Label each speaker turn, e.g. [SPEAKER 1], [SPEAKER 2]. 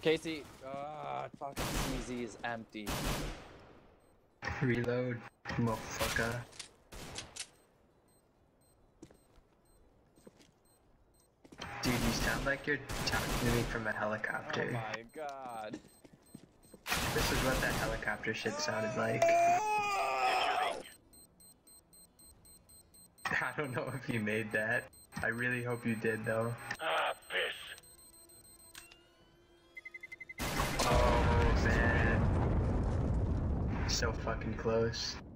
[SPEAKER 1] Casey, fucking CZ is empty.
[SPEAKER 2] Reload, motherfucker. Dude, you sound like you're talking to me from a helicopter.
[SPEAKER 1] Oh my god.
[SPEAKER 2] This is what that helicopter shit sounded like. I don't know if you made that. I really hope you did though.
[SPEAKER 3] Ah, piss.
[SPEAKER 2] Oh man. So fucking close.